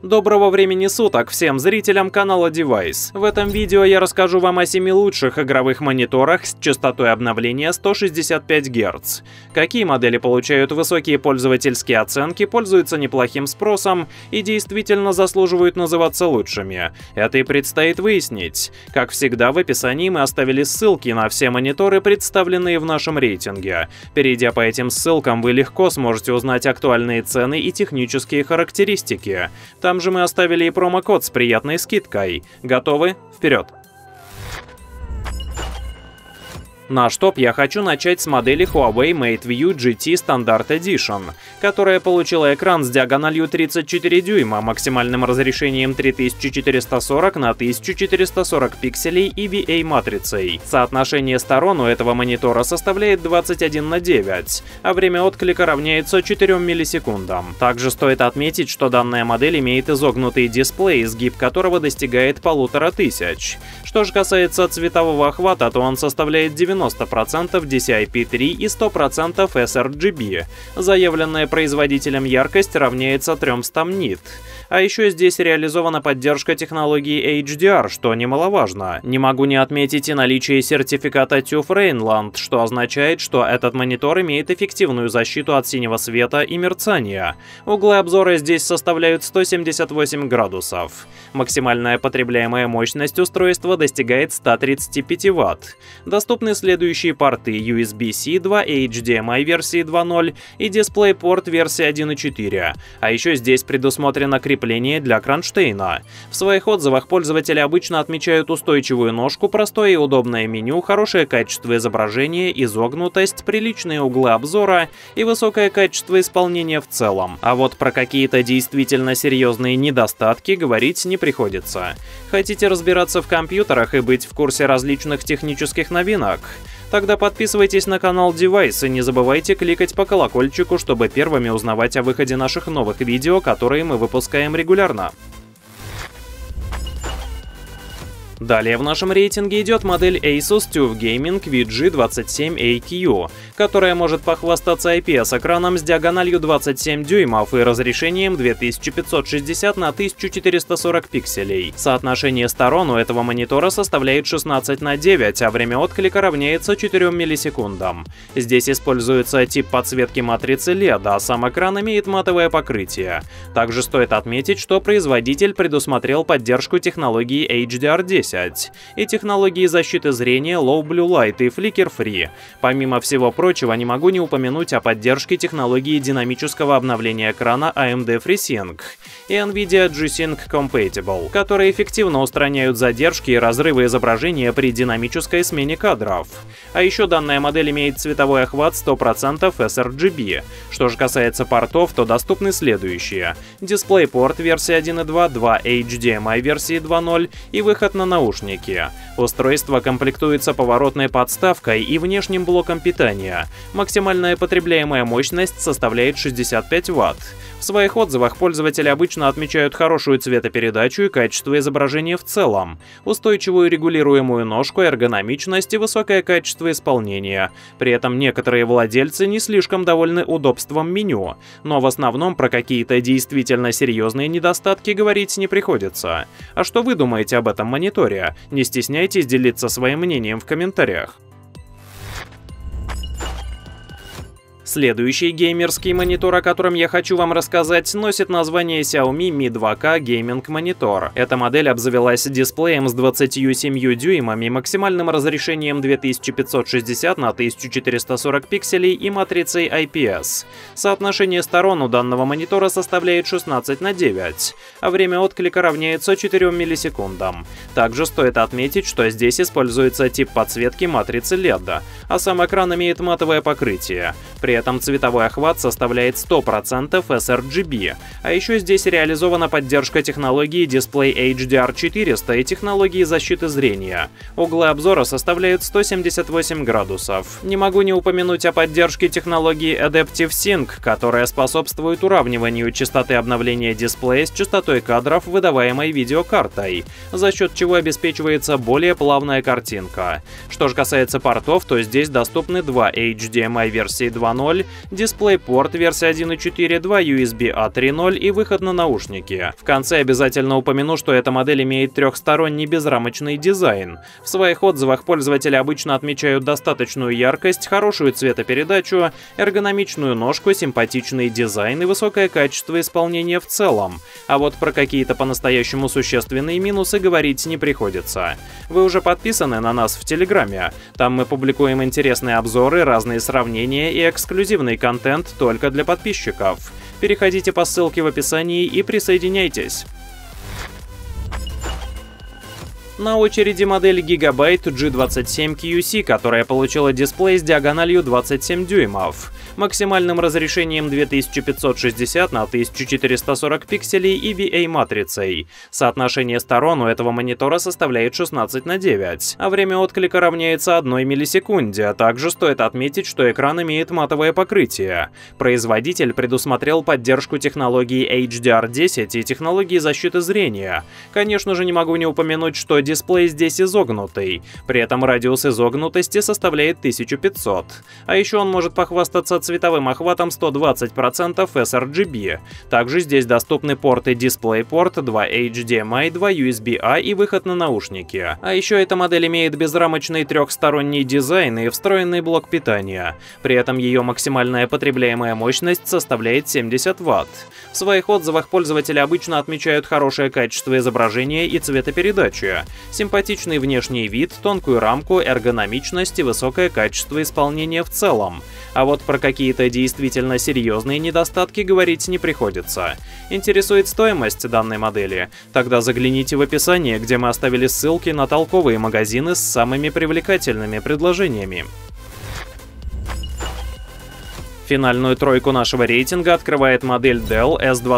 Доброго времени суток всем зрителям канала Device. В этом видео я расскажу вам о 7 лучших игровых мониторах с частотой обновления 165 Гц. Какие модели получают высокие пользовательские оценки, пользуются неплохим спросом и действительно заслуживают называться лучшими. Это и предстоит выяснить. Как всегда, в описании мы оставили ссылки на все мониторы, представленные в нашем рейтинге. Перейдя по этим ссылкам, вы легко сможете узнать актуальные цены и технические характеристики. Там же мы оставили и промокод с приятной скидкой. Готовы? Вперед! Наш топ я хочу начать с модели Huawei MateView GT Standard Edition, которая получила экран с диагональю 34 дюйма, максимальным разрешением 3440 на 1440 пикселей и VA-матрицей. Соотношение сторон у этого монитора составляет 21:9, а время отклика равняется 4 миллисекундам. Также стоит отметить, что данная модель имеет изогнутый дисплей, изгиб которого достигает 1500. Что же касается цветового охвата, то он составляет 90% DCI-P3 и 100% sRGB. Заявленная производителем яркость равняется 300 нит. А еще здесь реализована поддержка технологии HDR, что немаловажно. Не могу не отметить и наличие сертификата TÜV Rheinland, что означает, что этот монитор имеет эффективную защиту от синего света и мерцания. Углы обзора здесь составляют 178 градусов. Максимальная потребляемая мощность устройства достигает 135 Вт. Доступны следующие порты: USB-C 2, HDMI версии 2.0 и DisplayPort версии 1.4. А еще здесь предусмотрено крепление для кронштейна. В своих отзывах пользователи обычно отмечают устойчивую ножку, простое и удобное меню, хорошее качество изображения, изогнутость, приличные углы обзора и высокое качество исполнения в целом. А вот про какие-то действительно серьезные недостатки говорить не приходится. Хотите разбираться в компьютерах и быть в курсе различных технических новинок? Тогда подписывайтесь на канал Device и не забывайте кликать по колокольчику, чтобы первыми узнавать о выходе наших новых видео, которые мы выпускаем регулярно. Далее в нашем рейтинге идет модель Asus TUF Gaming VG27AQ, которая может похвастаться IPS-экраном с диагональю 27 дюймов и разрешением 2560 на 1440 пикселей. Соотношение сторон у этого монитора составляет 16:9, а время отклика равняется 4 миллисекундам. Здесь используется тип подсветки матрицы LED, а сам экран имеет матовое покрытие. Также стоит отметить, что производитель предусмотрел поддержку технологии HDR10 и технологии защиты зрения Low Blue Light и Flicker Free. Помимо всего прочего, не могу не упомянуть о поддержке технологии динамического обновления экрана AMD FreeSync и NVIDIA G-Sync Compatible, которые эффективно устраняют задержки и разрывы изображения при динамической смене кадров. А еще данная модель имеет цветовой охват 100% sRGB. Что же касается портов, то доступны следующие: DisplayPort версии 1.2, 2 HDMI версии 2.0 и выход на наушники. Устройство комплектуется поворотной подставкой и внешним блоком питания. Максимальная потребляемая мощность составляет 65 Вт. В своих отзывах пользователи обычно отмечают хорошую цветопередачу и качество изображения в целом, устойчивую регулируемую ножку, эргономичность и высокое качество исполнения. При этом некоторые владельцы не слишком довольны удобством меню, но в основном про какие-то действительно серьезные недостатки говорить не приходится. А что вы думаете об этом мониторе? Не стесняйтесь делиться своим мнением в комментариях. Следующий геймерский монитор, о котором я хочу вам рассказать, носит название Xiaomi Mi 2K Gaming Monitor. Эта модель обзавелась дисплеем с 27 дюймами, максимальным разрешением 2560 на 1440 пикселей и матрицей IPS. Соотношение сторон у данного монитора составляет 16:9, а время отклика равняется 4 миллисекундам. Также стоит отметить, что здесь используется тип подсветки матрицы LED, а сам экран имеет матовое покрытие. При этом цветовой охват составляет 100% sRGB, а еще здесь реализована поддержка технологии Display HDR400 и технологии защиты зрения. Углы обзора составляют 178 градусов. Не могу не упомянуть о поддержке технологии Adaptive Sync, которая способствует уравниванию частоты обновления дисплея с частотой кадров, выдаваемой видеокартой, за счет чего обеспечивается более плавная картинка. Что же касается портов, то здесь доступны два HDMI версии 2.0 2.0, DisplayPort версия 1.4, 2 USB-A 3.0 и выход на наушники. В конце обязательно упомяну, что эта модель имеет трехсторонний безрамочный дизайн. В своих отзывах пользователи обычно отмечают достаточную яркость, хорошую цветопередачу, эргономичную ножку, симпатичный дизайн и высокое качество исполнения в целом. А вот про какие-то по-настоящему существенные минусы говорить не приходится. Вы уже подписаны на нас в Телеграме. Там мы публикуем интересные обзоры, разные сравнения и эксклюзивный контент только для подписчиков. Переходите по ссылке в описании и присоединяйтесь. На очереди модель Gigabyte G27QC, которая получила дисплей с диагональю 27 дюймов, максимальным разрешением 2560 на 1440 пикселей и VA-матрицей. Соотношение сторон у этого монитора составляет 16:9, а время отклика равняется 1 миллисекунде. Также стоит отметить, что экран имеет матовое покрытие. Производитель предусмотрел поддержку технологии HDR10 и технологии защиты зрения. Конечно же, не могу не упомянуть, что дисплей здесь изогнутый, при этом радиус изогнутости составляет 1500. А еще он может похвастаться цветовым охватом 120% sRGB. Также здесь доступны порты DisplayPort, 2 HDMI, 2 USB-A и выход на наушники. А еще эта модель имеет безрамочный трехсторонний дизайн и встроенный блок питания. При этом ее максимальная потребляемая мощность составляет 70 Вт. В своих отзывах пользователи обычно отмечают хорошее качество изображения и цветопередачи, симпатичный внешний вид, тонкую рамку, эргономичность и высокое качество исполнения в целом. А вот про какие-то действительно серьезные недостатки говорить не приходится. Интересует стоимость данной модели? Тогда загляните в описание, где мы оставили ссылки на толковые магазины с самыми привлекательными предложениями. Финальную тройку нашего рейтинга открывает модель Dell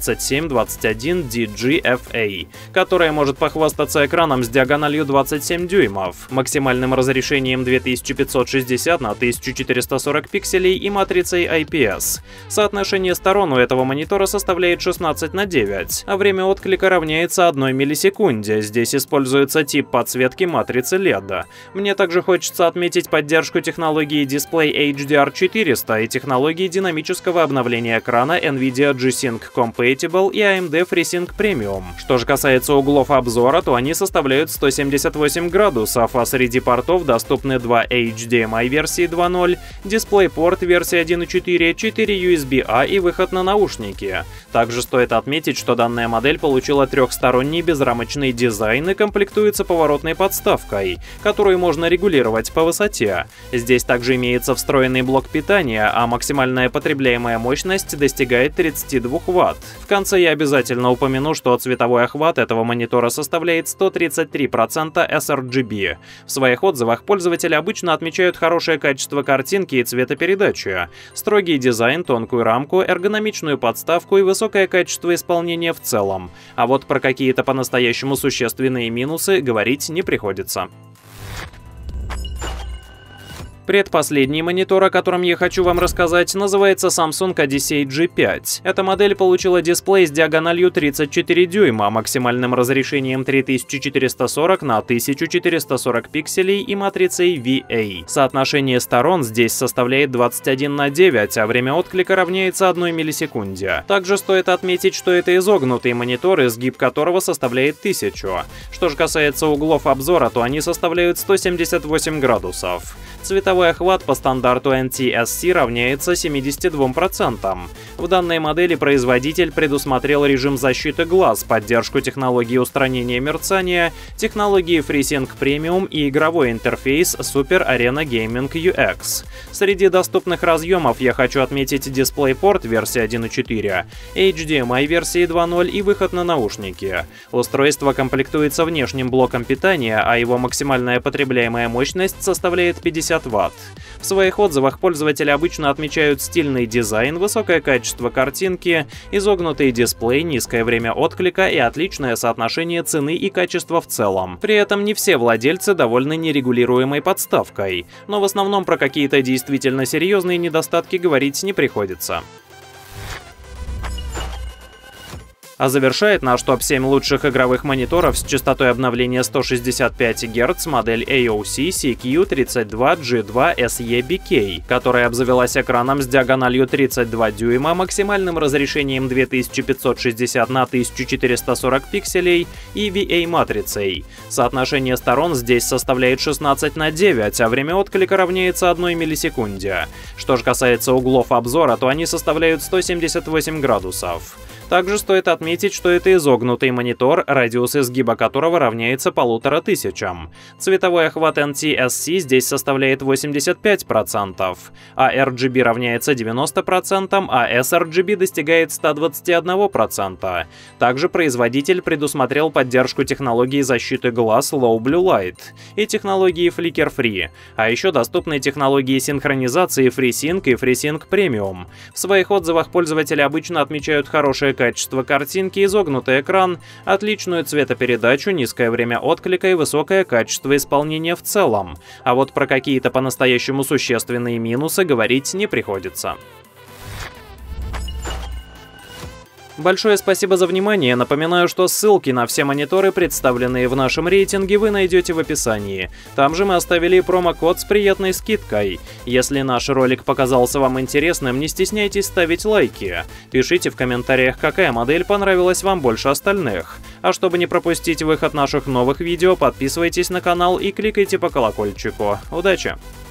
S2721DG-FA, которая может похвастаться экраном с диагональю 27 дюймов, максимальным разрешением 2560 на 1440 пикселей и матрицей IPS. Соотношение сторон у этого монитора составляет 16:9, а время отклика равняется 1 миллисекунде. Здесь используется тип подсветки матрицы LED. Мне также хочется отметить поддержку технологии Display HDR400 и технологии динамического обновления экрана NVIDIA G-Sync Compatible и AMD FreeSync Premium. Что же касается углов обзора, то они составляют 178 градусов, а среди портов доступны 2 HDMI версии 2.0, DisplayPort версии 1.4, 4 USB-A и выход на наушники. Также стоит отметить, что данная модель получила трехсторонний безрамочный дизайн и комплектуется поворотной подставкой, которую можно регулировать по высоте. Здесь также имеется встроенный блок питания, а максимальная потребляемая мощность достигает 32 Вт. В конце я обязательно упомяну, что цветовой охват этого монитора составляет 133% sRGB. В своих отзывах пользователи обычно отмечают хорошее качество картинки и цветопередачи, строгий дизайн, тонкую рамку, эргономичную подставку и высокое качество исполнения в целом. А вот про какие-то по-настоящему существенные минусы говорить не приходится. Предпоследний монитор, о котором я хочу вам рассказать, называется Samsung Odyssey G5. Эта модель получила дисплей с диагональю 34 дюйма, максимальным разрешением 3440 на 1440 пикселей и матрицей VA. Соотношение сторон здесь составляет 21:9, а время отклика равняется 1 миллисекунде. Также стоит отметить, что это изогнутый монитор, изгиб которого составляет 1000. Что же касается углов обзора, то они составляют 178 градусов. Цветовой охват по стандарту NTSC равняется 72%. В данной модели производитель предусмотрел режим защиты глаз, поддержку технологии устранения мерцания, технологии FreeSync Premium и игровой интерфейс Super Arena Gaming UX. Среди доступных разъемов я хочу отметить DisplayPort версии 1.4, HDMI версии 2.0 и выход на наушники. Устройство комплектуется внешним блоком питания, а его максимальная потребляемая мощность составляет 50 Вт. В своих отзывах пользователи обычно отмечают стильный дизайн, высокое качество картинки, изогнутый дисплей, низкое время отклика и отличное соотношение цены и качества в целом. При этом не все владельцы довольны нерегулируемой подставкой, но в основном про какие-то действительно серьезные недостатки говорить не приходится. А завершает наш топ-7 лучших игровых мониторов с частотой обновления 165 Гц модель AOC CQ32G2SE-BK, которая обзавелась экраном с диагональю 32 дюйма, максимальным разрешением 2560 на 1440 пикселей и VA-матрицей. Соотношение сторон здесь составляет 16:9, а время отклика равняется 1 миллисекунде. Что же касается углов обзора, то они составляют 178 градусов. Также стоит отметить, что это изогнутый монитор, радиус изгиба которого равняется 1500. Цветовой охват NTSC здесь составляет 85%, а RGB равняется 90%, а sRGB достигает 121%. Также производитель предусмотрел поддержку технологии защиты глаз Low Blue Light и технологии Flicker Free, а еще доступны технологии синхронизации FreeSync и FreeSync Premium. В своих отзывах пользователи обычно отмечают хорошее качество картинки, изогнутый экран, отличную цветопередачу, низкое время отклика и высокое качество исполнения в целом. А вот про какие-то по-настоящему существенные минусы говорить не приходится. Большое спасибо за внимание. Напоминаю, что ссылки на все мониторы, представленные в нашем рейтинге, вы найдете в описании. Там же мы оставили промокод с приятной скидкой. Если наш ролик показался вам интересным, не стесняйтесь ставить лайки. Пишите в комментариях, какая модель понравилась вам больше остальных. А чтобы не пропустить выход наших новых видео, подписывайтесь на канал и кликайте по колокольчику. Удачи!